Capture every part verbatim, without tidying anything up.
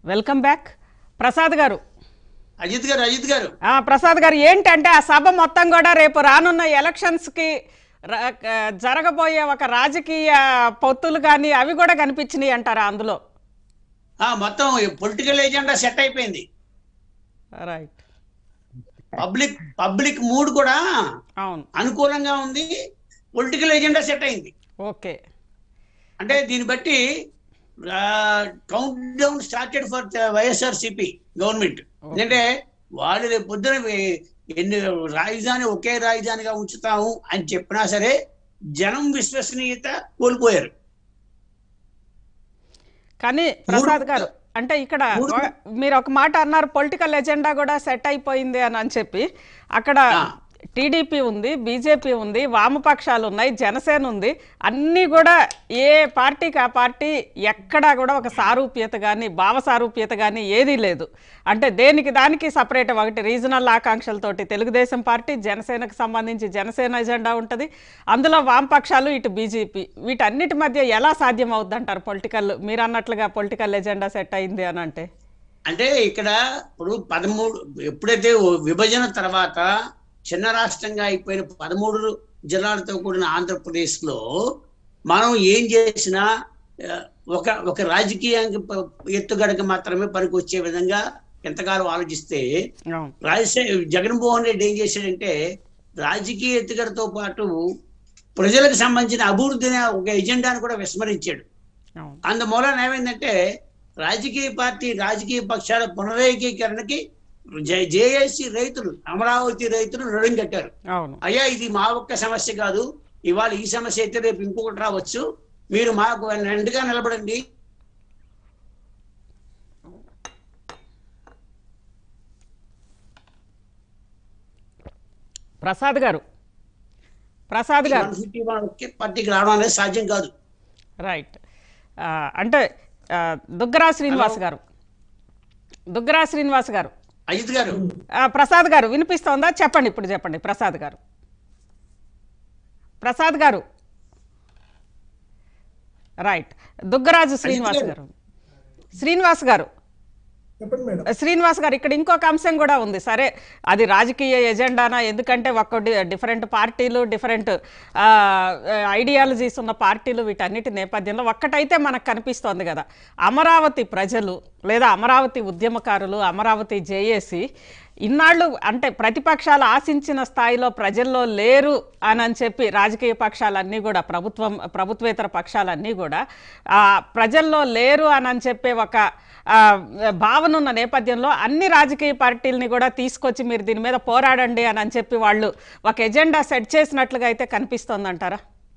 Welcome back Prasad గారు. అజిత్ గారు అజిత్ గారు ప్రసాద్ గారు, ఏంటంటే ఆ సభ మొత్తం కూడా రేపు రానున్న ఎలక్షన్స్కి జరగబోయే ఒక రాజకీయ పొత్తులు కానీ అవి కూడా కనిపించినాయి అంటారా అందులో? మొత్తం పొలిటికల్ ఎజెండా సెట్ అయిపోయింది. రైట్. పబ్లిక్ పబ్లిక్ మూడ్ కూడా అవును అనుకూలంగా ఉంది. పొలిటికల్ ఎజెండా సెట్ అయింది. ఓకే, అంటే దీన్ని బట్టి countdown started for YSRCP government. ఎందుకంటే వాళ్ళు రేపు పొద్దున ఎన్ని రాజధాని ఒకే రాజధానిగా ఉంచుతాము అని చెప్పినా సరే జనం విశ్వసనీయత కోల్పోయారు. కానీ ప్రసాద్ గారు, అంటే ఇక్కడ మీరు ఒక మాట అన్నారు, పొలిటికల్ ఎజెండా కూడా సెట్ అయిపోయింది అని అని చెప్పి, అక్కడ టీడీపీ ఉంది, బీజేపీ ఉంది, వామపక్షాలు ఉన్నాయి, జనసేన ఉంది. అన్నీ కూడా ఏ పార్టీకి ఆ పార్టీ ఎక్కడా కూడా ఒక సారూప్యత కానీ భావ సారూప్యత కానీ ఏదీ లేదు. అంటే దేనికి దానికి సపరేట్. ఒకటి రీజనల్ ఆకాంక్షలతోటి తెలుగుదేశం పార్టీ, జనసేనకు సంబంధించి జనసేన ఎజెండా ఉంటుంది, అందులో వామపక్షాలు, ఇటు బీజేపీ. వీటన్నిటి మధ్య ఎలా సాధ్యం అవుద్ది అంటారు పొలిటికల్, మీరు అన్నట్లుగా పొలిటికల్ ఎజెండా సెట్ అయింది అని అంటే? అంటే ఇక్కడ ఇప్పుడు పదమూడు ఎప్పుడైతే విభజన తర్వాత చిన్న రాష్ట్రంగా అయిపోయిన పదమూడు జిల్లాలతో కూడిన ఆంధ్రప్రదేశ్ లో మనం ఏం చేసినా ఒక ఒక రాజకీయ ఎత్తుగడకి మాత్రమే పనికి వచ్చే విధంగా ఎంతకాలం ఆలోచిస్తే, రాజశేఖర్ జగన్మోహన్ రెడ్డి ఏం చేశాడంటే రాజకీయ ఎత్తుగడతో పాటు ప్రజలకు సంబంధించిన అభివృద్ధిని ఒక ఎజెండాను కూడా విస్మరించాడు. అందుమూలన ఏమైందంటే రాజకీయ పార్టీ రాజకీయ పక్షాల పునరేకీకరణకి జేఏసీ రైతులు, అమరావతి రైతులు నడుం కట్టారు. అయ్యా ఇది మా ఒక్క సమస్య కాదు, ఇవాళ ఈ సమస్య అయితే రేపు ఇంకొకటి రావచ్చు, మీరు మాకు రెండుగా నిలబడండి. ప్రసాద్ గారు ప్రసాద్ గారు పార్టీకి రావడం అనేది సాధ్యం కాదు. రైట్. అంటే దుగ్గరాజు శ్రీనివాస్ గారు దుగ్గరాజు శ్రీనివాస్ గారు అజిత్ గారు ప్రసాద్ గారు వినిపిస్తోందా? చెప్పండి, ఇప్పుడు చెప్పండి ప్రసాద్ గారు. ప్రసాద్ గారు రైట్. దుగ్గరాజు శ్రీనివాస్ గారు శ్రీనివాస్ గారు శ్రీనివాస్ గారు ఇక్కడ ఇంకొక అంశం కూడా ఉంది. సరే, అది రాజకీయ ఎజెండానా? ఎందుకంటే ఒక్కటి డిఫరెంట్ పార్టీలు, డిఫరెంట్ ఐడియాలజీస్ ఉన్న పార్టీలు, వీటన్నిటి నేపథ్యంలో ఒక్కటైతే మనకు కనిపిస్తోంది కదా, అమరావతి ప్రజలు లేదా అమరావతి ఉద్యమకారులు, అమరావతి జేఏసీ ఇన్నాళ్ళు అంటే ప్రతిపక్షాలు ఆశించిన స్థాయిలో ప్రజల్లో లేరు అని చెప్పి రాజకీయ పక్షాలన్నీ కూడా, ప్రభుత్వం ప్రభుత్వేతర పక్షాలన్నీ కూడా ప్రజల్లో లేరు అని చెప్పే ఒక భావన ఉన్న నేపథ్యంలో అన్ని రాజకీయ పార్టీలని కూడా తీసుకొచ్చి మీరు దీని మీద పోరాడండి అని అని చెప్పి వాళ్ళు ఒక ఎజెండా సెట్ చేసినట్లుగా అయితే కనిపిస్తుంది అంటారా?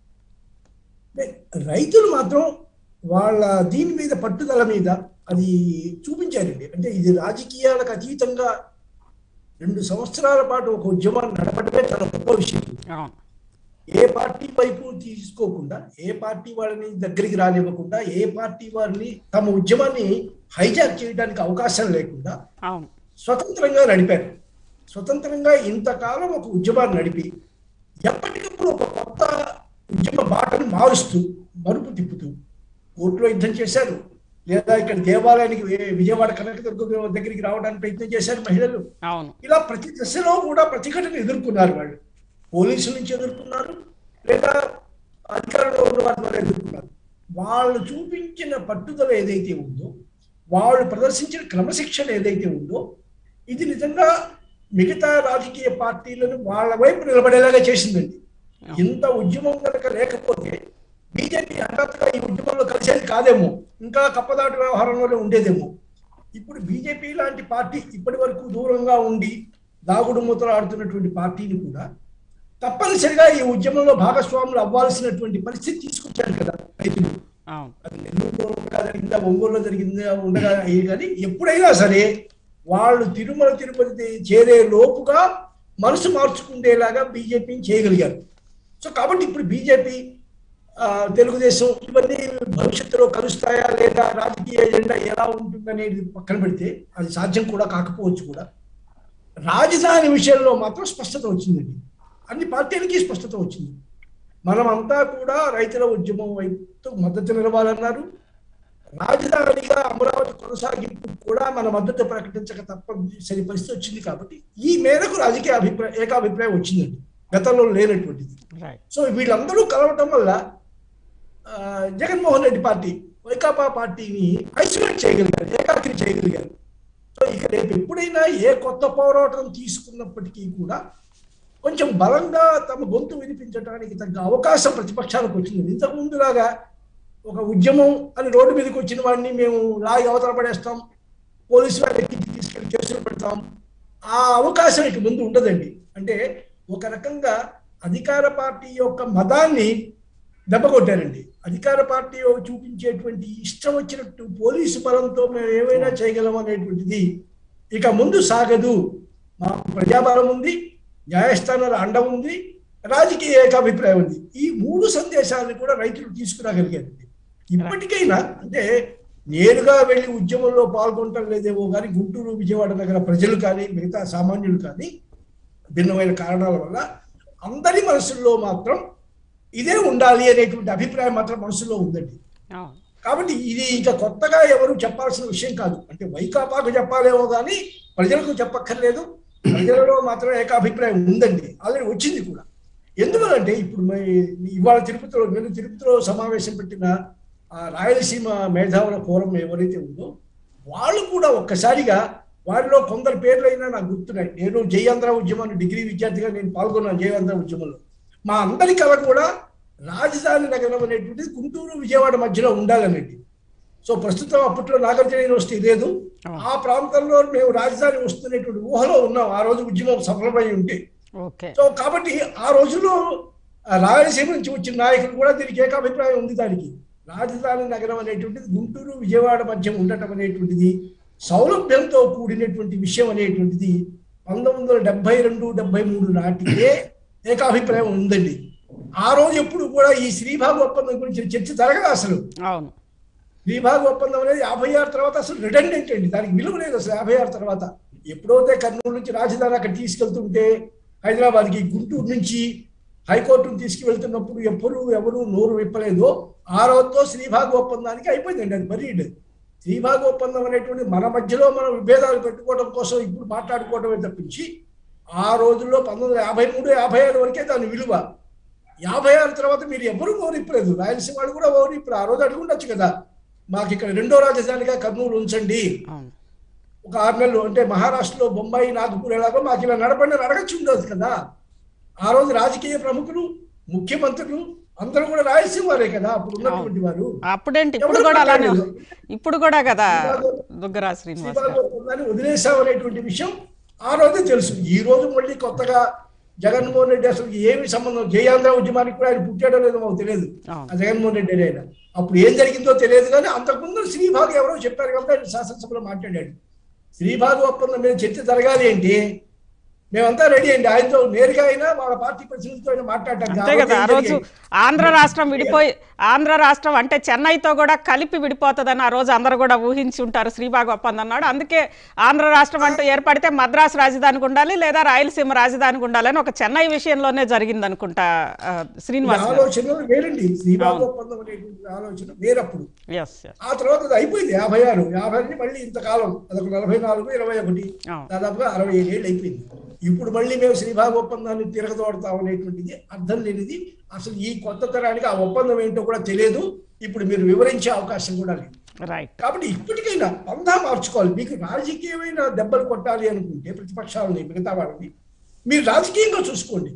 రైతులు మాత్రం వాళ్ళ దీని మీద పట్టుదల మీద అది చూపించారండి. అంటే ఇది రాజకీయాలకు అతీతంగా రెండు సంవత్సరాల పాటు ఒక ఉద్యమాన్ని నడపడమే చాలా గొప్ప విషయం. ఏ పార్టీ వైపు తీసుకోకుండా, ఏ పార్టీ వాళ్ళని దగ్గరికి రానివ్వకుండా, ఏ పార్టీ వారిని తమ ఉద్యమాన్ని హైజాక్ చేయడానికి అవకాశం లేకుండా స్వతంత్రంగా నడిపారు. స్వతంత్రంగా ఇంతకాలం ఒక ఉద్యమాన్ని నడిపి ఎప్పటికప్పుడు ఒక కొత్త ఉద్యమ బాటను మారుస్తూ మరుపు తిప్పుతూ కోర్టులో యుద్ధం చేశారు, లేదా ఇక్కడ దేవాలయానికి విజయవాడ కనకదుర్గ దగ్గరికి రావడానికి ప్రయత్నం చేశారు మహిళలు. ఇలా ప్రతి దశలో కూడా ప్రతిఘటన ఎదుర్కొన్నారు. వాళ్ళు పోలీసుల నుంచి ఎదుర్కొన్నారు, లేదా అధికారంలో ఉన్న వాటి ద్వారా ఎదుర్కొన్నారు. వాళ్ళు చూపించిన పట్టుదల ఏదైతే ఉందో, వాళ్ళు ప్రదర్శించిన క్రమశిక్షణ ఏదైతే ఉందో, ఇది నిజంగా మిగతా రాజకీయ పార్టీలను వాళ్ళ వైపు నిలబడేలాగా చేసిందండి. ఇంత ఉద్యమం కనుక లేకపోతే బీజేపీ హఠాత్తుగా ఈ ఉద్యమంలో కలిసేది కాదేమో, ఇంకా కప్పదాటు వ్యవహారంలోనే ఉండేదేమో. ఇప్పుడు బీజేపీ లాంటి పార్టీ ఇప్పటి వరకు దూరంగా ఉండి దాగుడు మూతలు ఆడుతున్నటువంటి పార్టీని కూడా తప్పనిసరిగా ఈ ఉద్యమంలో భాగస్వాములు అవ్వాల్సినటువంటి పరిస్థితి తీసుకొచ్చారు కదా రైతులు. అది నెల్లూరులో కాదా, ఒంగోలులో జరిగింది ఉండగా అయ్యి, కానీ ఎప్పుడైనా సరే వాళ్ళు తిరుమల తిరుపతి చేరే లోపుగా మనసు మార్చుకునేలాగా బీజేపీని చేయగలిగారు. సో కాబట్టి ఇప్పుడు బీజేపీ, తెలుగుదేశం ఇవన్నీ భవిష్యత్తులో కలుస్తాయా లేదా, రాజకీయ ఎజెండా ఎలా ఉంటుందనేది పక్కన పెడితే అది సాధ్యం కూడా కాకపోవచ్చు కూడా, రాజధాని విషయంలో మాత్రం స్పష్టత వచ్చిందండి. అన్ని పార్టీలకి స్పష్టత వచ్చింది. మనమంతా కూడా రైతుల ఉద్యమం వైపు మద్దతు నిలవాలన్నారు. రాజధానిగా అమరావతి కొనసాగింపు కూడా మన మద్దతు ప్రకటించక తప్పనిసరి పరిస్థితి వచ్చింది కాబట్టి ఈ మేరకు రాజకీయ అభిప్రాయం ఏకాభిప్రాయం వచ్చిందండి, గతంలో లేనటువంటిది. సో వీళ్ళందరూ కలవటం వల్ల జగన్మోహన్ రెడ్డి పార్టీ వైకాపా పార్టీని ఐసోలేట్ చేయగలిగారు, ఏకాకిని చేయగలిగారు. సో ఇక రేపు ఎప్పుడైనా ఏ కొత్త పోరాటం తీసుకున్నప్పటికీ కూడా కొంచెం బలంగా తమ గొంతు వినిపించడానికి తగ్గ అవకాశం ప్రతిపక్షాలకు వచ్చింది. ఇంతకు ముందులాగా ఒక ఉద్యమం అని రోడ్డు మీదకి వచ్చిన వాడిని మేము లాగి అవతల పడేస్తాం, పోలీసు వారికి తీసుకెళ్లి కేసులు పెడతాం, ఆ అవకాశం ఇక ముందు ఉండదండి. అంటే ఒక రకంగా అధికార పార్టీ యొక్క మదాన్ని దెబ్బకొట్టారండి. అధికార పార్టీ చూపించేటువంటి ఇష్టం వచ్చినట్టు పోలీసు బలంతో మేము ఏమైనా చేయగలం అనేటువంటిది ఇక ముందు సాగదు. మాకు ప్రజాబలం ఉంది, న్యాయస్థానాల అండ ఉంది, రాజకీయ ఏకాభిప్రాయం ఉంది. ఈ మూడు సందేశాలను కూడా రైతులు తీసుకురాగలిగారండి. ఇప్పటికైనా అంటే నేరుగా వెళ్ళి ఉద్యమంలో పాల్గొనటం లేదేమో కానీ గుంటూరు విజయవాడ నగర ప్రజలు కానీ మిగతా సామాన్యులు కానీ భిన్నమైన కారణాల వల్ల అందరి మనసుల్లో మాత్రం ఇదే ఉండాలి అనేటువంటి అభిప్రాయం మాత్రం మనసులో ఉందండి. కాబట్టి ఇది ఇంకా కొత్తగా ఎవరు చెప్పాల్సిన విషయం కాదు. అంటే వైకాపాకు చెప్పాలేమో కానీ ప్రజలకు చెప్పక్కర్లేదు. ప్రజలలో మాత్రం ఏకాభిప్రాయం ఉందండి, ఆల్రెడీ వచ్చింది కూడా. ఎందువలంటే ఇప్పుడు ఇవాళ తిరుపతిలో నేను తిరుపతిలో సమావేశం పెట్టిన రాయలసీమ మేధావుల ఫోరం ఎవరైతే ఉందో వాళ్ళు కూడా ఒక్కసారిగా వారిలో కొందరు పేర్లు అయినా నాకు గుర్తున్నాయి. నేను జయాంధ్ర ఉద్యమాన్ని డిగ్రీ విద్యార్థిగా నేను పాల్గొన్నాను. జయాంధ్ర ఉద్యమంలో మా అందరి కళ కూడా రాజధాని నగరం అనేటువంటిది గుంటూరు విజయవాడ మధ్యలో ఉండాలనేది. సో ప్రస్తుతం అప్పట్లో నాగార్జున యూనివర్సిటీ లేదు, ఆ ప్రాంతంలో మేము రాజధాని వస్తున్నటువంటి ఊహలో ఉన్నాం ఆ రోజు ఉద్యమం సఫలమై ఉంటే. సో కాబట్టి ఆ రోజుల్లో రాయలసీమ నుంచి వచ్చిన నాయకులు కూడా దీనికి ఏకాభిప్రాయం ఉంది. దానికి రాజధాని నగరం అనేటువంటిది గుంటూరు విజయవాడ మధ్య ఉండటం అనేటువంటిది సౌలభ్యంతో కూడినటువంటి విషయం అనేటువంటిది పంతొమ్మిది వందల డెబ్బై రెండు డెబ్బై మూడు నాటికే ఏకాభిప్రాయం ఉందండి. ఆ రోజు ఎప్పుడు కూడా ఈ శ్రీభాగ్ ఒప్పందం గురించి చర్చ జరగదు అసలు. శ్రీభాగ్ ఒప్పందం అనేది యాభై ఆరు తర్వాత అసలు రిడెండెంట్ అండి, దానికి విలువ లేదు అసలు. యాభై ఆరు తర్వాత ఎప్పుడైతే కర్నూలు నుంచి రాజధాని అక్కడ తీసుకెళ్తుంటే హైదరాబాద్కి, గుంటూరు నుంచి హైకోర్టును తీసుకువెళ్తున్నప్పుడు ఎప్పుడు ఎవరు నోరు విప్పలేదో ఆ రోజుతో శ్రీభాగ్ ఒప్పందానికి అయిపోయిందండి, అది బరీడ్. శ్రీభాగ్ ఒప్పందం అనేటువంటి మన మధ్యలో మనం విభేదాలు పెట్టుకోవడం కోసం ఇప్పుడు మాట్లాడుకోవడమే తప్పించి ఆ రోజుల్లో పంతొమ్మిది వందల యాభై మూడు యాభై ఆరు వరకే దాని విలువ. యాభై ఆరు తర్వాత మీరు ఎవరు ఓరిప్పలేదు, రాయలసీమ వాళ్ళు కూడా ఓరిప్పుడు. ఆ రోజు అడుగుండొచ్చు కదా, మాకు ఇక్కడ రెండో రాజధానిగా కర్నూలు ఉంచండి, ఒక ఆరు నెలలు అంటే మహారాష్ట్రలో బొంబాయి నాగపూర్ ఎలాగో మాకు ఇలా నడపండి అడగచ్చు ఉండదు కదా. ఆ రోజు రాజకీయ ప్రముఖులు, ముఖ్యమంత్రులు అందరూ కూడా రాయలసీమ వారే కదా అప్పుడు ఉన్నటువంటి వారు. అప్పుడేంటి ఇప్పుడు కూడా అలానే, ఇప్పుడు కూడా కదా దుగ్గరాజు శ్రీనివాస్ వదిలేసాం అనేటువంటి విషయం ఆ రోజే తెలుసు. ఈ రోజు మళ్ళీ కొత్తగా జగన్మోహన్ రెడ్డి అసలు ఏమి సంబంధం, జయాంధ్ర ఉద్యమానికి కూడా ఆయన పుట్టాడో లేదో మాకు తెలియదు. ఆ జగన్మోహన్ రెడ్డి ఆయన అప్పుడు ఏం జరిగిందో తెలియదు, కానీ అంతకుముందు శ్రీభాగ్ ఎవరో చెప్పారు కాబట్టి ఆయన శాసనసభలో మాట్లాడాడు. శ్రీభాగ్ ఒప్పందం మీద చర్చ జరగాలి ఏంటి, మేమంతా రెడీ అండి, ఆయనతో నేరుగా అయినా వాళ్ళ పార్టీ ప్రతినిధులతో అయినా మాట్లాడటానికి. ఆంధ్ర రాష్ట్రం విడిపోయి, ఆంధ్ర రాష్ట్రం అంటే చెన్నైతో కూడా కలిపి విడిపోతుందని ఆ రోజు అందరూ కూడా ఊహించి ఉంటారు. శ్రీభాగ్ ఒప్పందం అన్నాడు, అందుకే ఆంధ్ర రాష్ట్రం అంటూ ఏర్పడితే మద్రాసు రాజధానికి ఉండాలి లేదా రాయలసీమ రాజధానికి ఉండాలి అని ఒక చెన్నై విషయంలోనే జరిగింది అనుకుంటా. శ్రీనివాస్ ఆలోచన వేరండి, శ్రీభాగ్ ఒప్పందం అనేటువంటి ఆలోచన వేరప్పుడు. ఆ తర్వాత అది అయిపోయింది యాభై ఆరు యాభై మళ్ళీ ఇంతకాలం అదొక నలభై నాలుగు ఇరవై ఒకటి దాదాపుగా అరవై ఏడు ఏళ్ళు అయిపోయింది. ఇప్పుడు మళ్ళీ మేము శ్రీభాగ్ ఒప్పందాన్ని తిరగదోడతాం అనేటువంటిది అర్థం లేనిది. అసలు ఈ కొత్త తరానికి ఆ ఒప్పందం ఏంటో కూడా తెలియదు, ఇప్పుడు మీరు వివరించే అవకాశం కూడా లేదు. కాబట్టి ఇప్పటికైనా పందా మార్చుకోవాలి. మీకు రాజకీయమైన దెబ్బలు కొట్టాలి అనుకుంటే ప్రతిపక్షాలని, మిగతా వాళ్ళని మీరు రాజకీయంగా చూసుకోండి.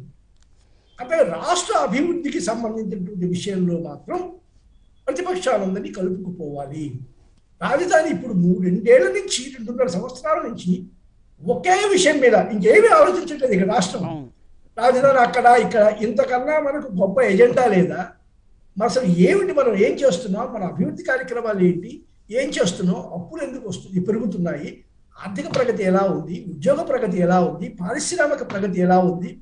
అంటే రాష్ట్ర అభివృద్ధికి సంబంధించినటువంటి విషయంలో మాత్రం ప్రతిపక్షాలందరినీ కలుపుకుపోవాలి. రాజధాని ఇప్పుడు మూడు రెండేళ్ల నుంచి రెండున్నర సంవత్సరాల నుంచి ఒకే విషయం మీద ఇంకేమీ ఆలోచించట్లేదు ఇక్కడ రాష్ట్రం. రాజధాని అక్కడ ఇక్కడ, ఇంతకన్నా మనకు గొప్ప ఎజెండా లేదా? అసలు ఏమిటి, మనం ఏం చేస్తున్నాం, మన అభివృద్ధి కార్యక్రమాలు ఏంటి, ఏం చేస్తున్నాం, అప్పులు ఎందుకు వస్తుంది పెరుగుతున్నాయి, ఆర్థిక ప్రగతి ఎలా ఉంది, ఉద్యోగ ప్రగతి ఎలా ఉంది, పారిశ్రామిక ప్రగతి ఎలా ఉంది,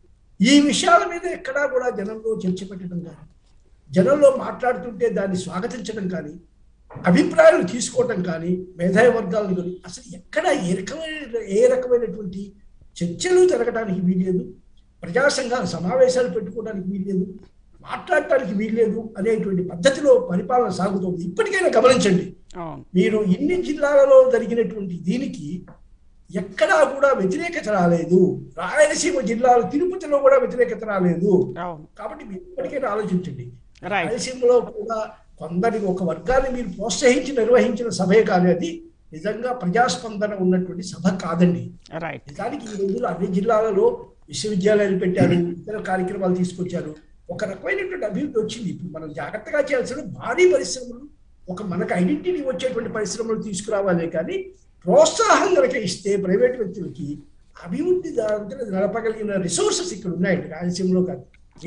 ఈ విషయాల మీద ఎక్కడా కూడా జనంలో చర్చ పెట్టడం కానీ, జనంలో మాట్లాడుతుంటే దాన్ని స్వాగతించడం కానీ, అభిప్రాయాలు తీసుకోవటం కానీ, మేధావి వర్గాలను కానీ అసలు ఎక్కడ ఏ రకమైన ఏ రకమైనటువంటి చర్చలు జరగడానికి వీల్లేదు, ప్రజా సంఘాల సమావేశాలు పెట్టుకోవడానికి వీల్లేదు. మాట్లాడటానికి వీల్లేదు అనేటువంటి పద్ధతిలో పరిపాలన సాగుతోంది. ఇప్పటికైనా గమనించండి, మీరు ఇన్ని జిల్లాలలో జరిగినటువంటి దీనికి ఎక్కడా కూడా వ్యతిరేకత రాలేదు. రాయలసీమ జిల్లాలో తిరుపతిలో కూడా వ్యతిరేకత రాలేదు. కాబట్టి మీరు ఇప్పటికైనా ఆలోచించండి. రాయలసీమలో కూడా కొందరికి ఒక వర్గాన్ని మీరు ప్రోత్సహించి నిర్వహించిన సభే కాదు, అది నిజంగా ప్రజాస్పందన ఉన్నటువంటి సభ కాదండి. నిజానికి ఈ రోజుల్లో అన్ని జిల్లాలలో విశ్వవిద్యాలయాలు పెట్టారు, ఇతర కార్యక్రమాలు తీసుకొచ్చారు, ఒక రకమైనటువంటి అభివృద్ధి వచ్చింది. ఇప్పుడు మనం జాగ్రత్తగా చేయాల్సిన భారీ పరిశ్రమలు, ఒక మనకు ఐడెంటిటీ వచ్చేటువంటి పరిశ్రమలు తీసుకురావాలి. కానీ ప్రోత్సాహం కనుక ఇస్తే ప్రైవేట్ వ్యక్తులకి అభివృద్ధి నడపగలిగిన రిసోర్సెస్ ఇక్కడ ఉన్నాయండి రాయలసీమలో కాదు.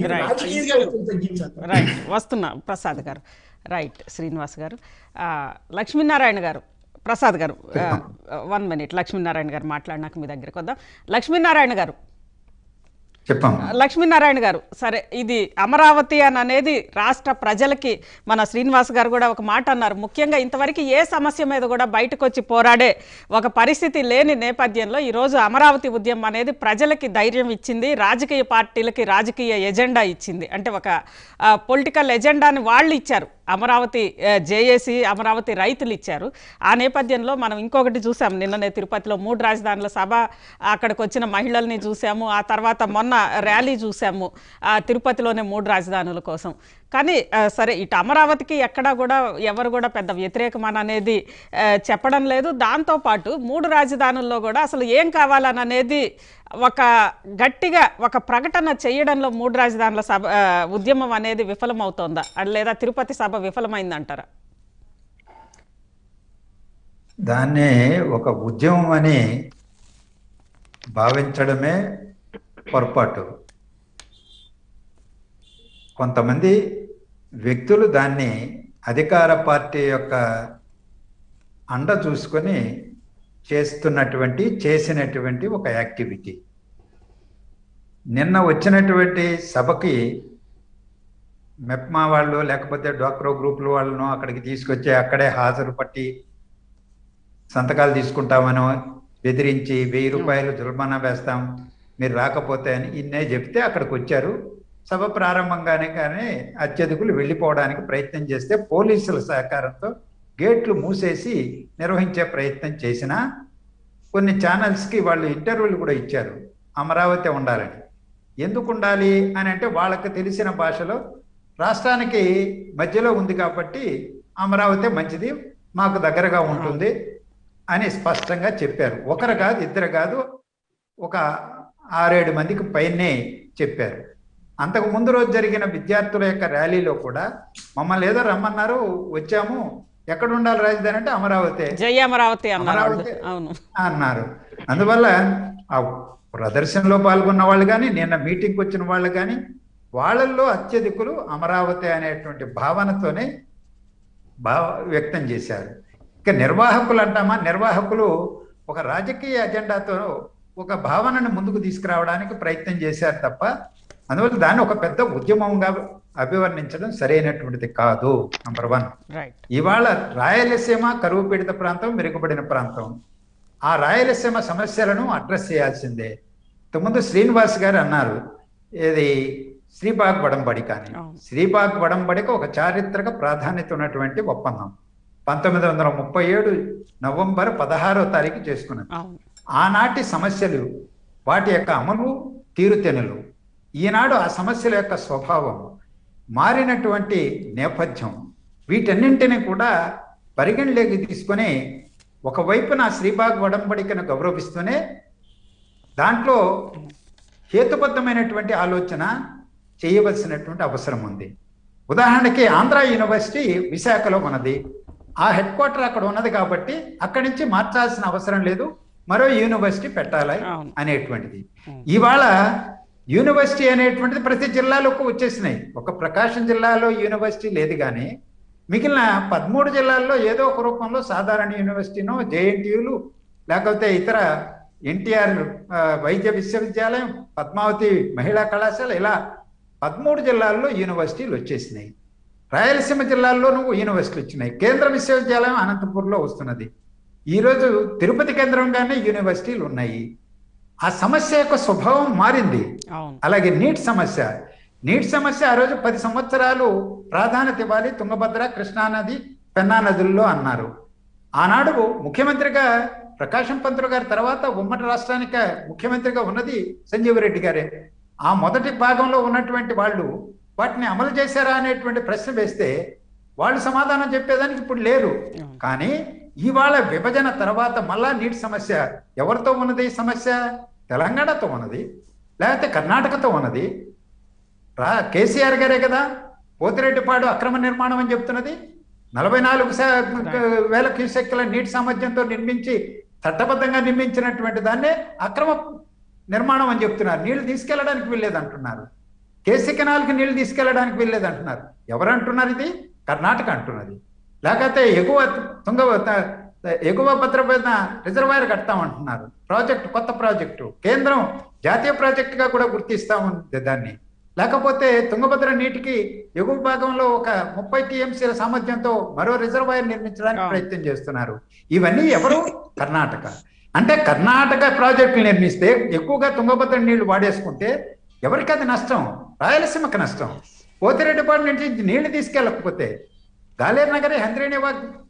రైట్, వస్తున్నా ప్రసాద్ గారు. రైట్, శ్రీనివాస్ గారు. లక్ష్మీనారాయణ గారు, ప్రసాద్ గారు వన్ మినిట్. లక్ష్మీనారాయణ గారు మాట్లాడినాక మీ దగ్గరికి వద్దాం. లక్ష్మీనారాయణ గారు చెప్పండి. లక్ష్మీనారాయణ గారు, సరే, ఇది అమరావతి అని అనేది రాష్ట్ర ప్రజలకి మన శ్రీనివాస్ గారు కూడా ఒక మాట అన్నారు. ముఖ్యంగా ఇంతవరకు ఏ సమస్య మీద కూడా బయటకు వచ్చి పోరాడే ఒక పరిస్థితి లేని నేపథ్యంలో ఈరోజు అమరావతి ఉద్యమం అనేది ప్రజలకి ధైర్యం ఇచ్చింది, రాజకీయ పార్టీలకి రాజకీయ ఎజెండా ఇచ్చింది. అంటే ఒక పొలిటికల్ ఎజెండాని వాళ్ళు ఇచ్చారు, అమరావతి జేఏసీ, అమరావతి రైతులు ఇచ్చారు. ఆ నేపథ్యంలో మనం ఇంకొకటి చూసాం, నిన్ననే తిరుపతిలో మూడు రాజధానుల సభ, అక్కడికి వచ్చిన మహిళల్ని చూసాము. ఆ తర్వాత మొన్న ర్యాలీ చూసాము తిరుపతిలోనే మూడు రాజధానుల కోసం. కానీ సరే, ఇటు అమరావతికి ఎక్కడా కూడా ఎవరు కూడా పెద్ద వ్యతిరేకమని అనేది చెప్పడం లేదు. దాంతోపాటు మూడు రాజధానుల్లో కూడా అసలు ఏం కావాలని అనేది ఒక గట్టిగా ఒక ప్రకటన చేయడంలో మూడు రాజధానుల సభ ఉద్యమం అనేది విఫలమవుతోందా, లేదా తిరుపతి సభ విఫలమైందంటారా? దాన్నే ఒక ఉద్యమం అని భావించడమే పొరపాటు. కొంతమంది వ్యక్తులు దాన్ని అధికార పార్టీ యొక్క అండ చూసుకొని చేస్తున్నటువంటి చేసినటువంటి ఒక యాక్టివిటీ. నిన్న వచ్చినటువంటి సభకి మెప్మా వాళ్ళు లేకపోతే డాక్రో గ్రూపుల వాళ్ళను అక్కడికి తీసుకొచ్చి అక్కడే హాజరు పట్టి సంతకాలు తీసుకుంటామనో బెదిరించి వెయ్యి రూపాయలు జుర్మానా వేస్తాం మీరు రాకపోతే అని ఇన్నే చెప్తే అక్కడికి వచ్చారు. సభ ప్రారంభంగానే కానీ అత్యధికులు వెళ్ళిపోవడానికి ప్రయత్నం చేస్తే పోలీసుల సహకారంతో గేట్లు మూసేసి నిర్వహించే ప్రయత్నం చేసినా కొన్ని ఛానల్స్కి వాళ్ళు ఇంటర్వ్యూలు కూడా ఇచ్చారు అమరావతి ఉండాలని. ఎందుకు ఉండాలి అని అంటే వాళ్ళకి తెలిసిన భాషలో రాష్ట్రానికి మధ్యలో ఉంది కాబట్టి అమరావతి మంచిది, మాకు దగ్గరగా ఉంటుంది అని స్పష్టంగా చెప్పారు. ఒకరు కాదు, ఇద్దరు కాదు, ఒక ఆరేడు మందికి పైనే చెప్పారు. అంతకు ముందు రోజు జరిగిన విద్యార్థుల యొక్క ర్యాలీలో కూడా మమ్మల్ని ఏదో రమ్మన్నారు, వచ్చాము, ఎక్కడ ఉండాలి రాజధాని అంటే అమరావతి, జై అమరావతి అమరావతి అన్నారు. అందువల్ల ఆ ప్రదర్శనలో పాల్గొన్న వాళ్ళు కానీ నిన్న మీటింగ్కి వచ్చిన వాళ్ళు కానీ వాళ్ళల్లో అత్యధికులు అమరావతి అనేటువంటి భావనతోనే భావ వ్యక్తం చేశారు. ఇక నిర్వాహకులు అంటామా, నిర్వాహకులు ఒక రాజకీయ అజెండాతో ఒక భావనను ముందుకు తీసుకురావడానికి ప్రయత్నం చేశారు తప్ప అందువల్ల దాన్ని ఒక పెద్ద ఉద్యమంగా అభివర్ణించడం సరైనటువంటిది కాదు. Number one. ఇవాళ రాయలసీమ కరువు పీడిత ప్రాంతం, మెరుగుపడిన ప్రాంతం. ఆ రాయలసీమ సమస్యలను అడ్రస్ చేయాల్సిందే. ఇంతకుముందు శ్రీనివాస్ గారు అన్నారు ఏది శ్రీబాగ్ వడంబడిక అని. శ్రీబాగ్ వడంబడిక ఒక చారిత్రక ప్రాధాన్యత ఉన్నటువంటి ఒప్పందం. పంతొమ్మిది వందల ముప్పై ఏడు నవంబర్ పదహారో తారీఖు చేసుకున్నది. ఆనాటి సమస్యలు, వాటి యొక్క అమలు తీరుతెనులు, ఈనాడు ఆ సమస్యల యొక్క స్వభావం, మారినటువంటి నేపథ్యం, వీటన్నింటినీ కూడా పరిగణలోకి తీసుకొని ఒకవైపున శ్రీబాగ్ వడంబడికను గౌరవిస్తూనే దాంట్లో హేతుబద్ధమైనటువంటి ఆలోచన చేయవలసినటువంటి అవసరం ఉంది. ఉదాహరణకి ఆంధ్ర యూనివర్సిటీ విశాఖలో ఉన్నది, ఆ హెడ్ క్వార్టర్ అక్కడ ఉన్నది కాబట్టి అక్కడి నుంచి మార్చాల్సిన అవసరం లేదు, మరో యూనివర్సిటీ పెట్టాలి అనేటువంటిది. ఇవాళ యూనివర్సిటీ అనేటువంటిది ప్రతి జిల్లాలోకి వచ్చేసినాయి. ఒక ప్రకాశం జిల్లాలో యూనివర్సిటీ లేదు కానీ మిగిలిన పదమూడు జిల్లాల్లో ఏదో ఒక రూపంలో సాధారణ యూనివర్సిటీనో, జేఎన్టీయులు, లేకపోతే ఇతర ఎన్టీఆర్ వైద్య విశ్వవిద్యాలయం, పద్మావతి మహిళా కళాశాల, ఇలా పదమూడు జిల్లాల్లో యూనివర్సిటీలు వచ్చేసినాయి. రాయలసీమ జిల్లాల్లోనూ యూనివర్సిటీలు వచ్చినాయి. కేంద్ర విశ్వవిద్యాలయం అనంతపూర్లో వస్తున్నది. ఈరోజు తిరుపతి కేంద్రంగానే యూనివర్సిటీలు ఉన్నాయి. ఆ సమస్య యొక్క స్వభావం మారింది. అలాగే నీట్ సమస్య, నీటి సమస్య ఆ రోజు పది సంవత్సరాలు ప్రాధాన్యత ఇవ్వాలి తుంగభద్ర, కృష్ణానది, పెన్నా నదుల్లో అన్నారు. ఆనాడు ముఖ్యమంత్రిగా ప్రకాశం పంతులు గారి తర్వాత ఉమ్మడి రాష్ట్రానికి ముఖ్యమంత్రిగా ఉన్నది సంజీవ్ రెడ్డి గారే. ఆ మొదటి భాగంలో ఉన్నటువంటి వాళ్ళు వాటిని అమలు చేశారా అనేటువంటి ప్రశ్న వేస్తే వాళ్ళు సమాధానం చెప్పేదానికి ఇప్పుడు లేరు. కానీ ఇవాళ విభజన తర్వాత మళ్ళా నీటి సమస్య ఎవరితో ఉన్నది? సమస్య తెలంగాణతో ఉన్నది, లేకపోతే కర్ణాటకతో ఉన్నది. రా కేసీఆర్ గారే కదా పోతిరెడ్డిపాడు అక్రమ నిర్మాణం అని చెప్తున్నది. నలభై నాలుగు వేల క్యూసెక్కుల నీటి సామర్థ్యంతో నిర్మించి చట్టబద్ధంగా నిర్మించినటువంటి దాన్నే అక్రమ నిర్మాణం అని చెప్తున్నారు. నీళ్లు తీసుకెళ్లడానికి వీల్లేదు అంటున్నారు. కేసీ కెనాల్కి నీళ్లు తీసుకెళ్లడానికి వీల్లేదు అంటున్నారు. ఎవరు అంటున్నారు? ఇది కర్ణాటక అంటున్నది. లేకపోతే ఎగువ తుంగ ఎగువ భద్రపైన రిజర్వాయర్ కడతామంటున్నారు. ప్రాజెక్టు, కొత్త ప్రాజెక్టు, కేంద్రం జాతీయ ప్రాజెక్టుగా కూడా గుర్తిస్తా ఉంది దాన్ని. లేకపోతే తుంగభద్ర నీటికి ఎగువ భాగంలో ఒక ముప్పై టీఎంసీల సామర్థ్యంతో మరో రిజర్వాయర్ నిర్మించడానికి ప్రయత్నం చేస్తున్నారు. ఇవన్నీ ఎవరు? కర్ణాటక. అంటే కర్ణాటక ప్రాజెక్టులు నిర్మిస్తే ఎక్కువగా తుంగభద్ర నీళ్లు వాడేసుకుంటే ఎవరికి అది నష్టం? రాయలసీమకు నష్టం. పోతిరెడ్డిపాడు నుంచి నీళ్లు తీసుకెళ్ళకపోతే గాలేరు నగరి, హంద్రేనివా